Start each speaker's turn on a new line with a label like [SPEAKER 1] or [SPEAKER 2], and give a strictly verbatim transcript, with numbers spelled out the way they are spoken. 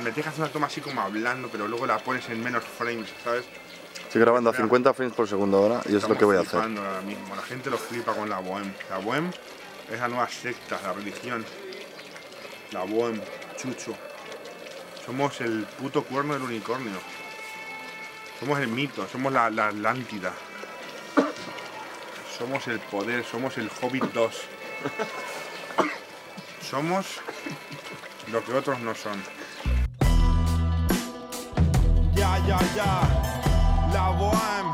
[SPEAKER 1] me dejas una toma así como hablando, pero luego la pones en menos frames, ¿sabes?
[SPEAKER 2] Estoy grabando a cincuenta frames por segundo ahora y es lo que voy a hacer.
[SPEAKER 1] Ahora mismo. La gente lo flipa con la Bohem. La Bohem es la nueva secta, la religión. La Bohem, chucho. Somos el puto cuerno del unicornio. Somos el mito, somos la, la Atlántida. Somos el poder, somos el Hobbit dos. Somos lo que otros no son.
[SPEAKER 3] Ya, ya, ya. La Bohem.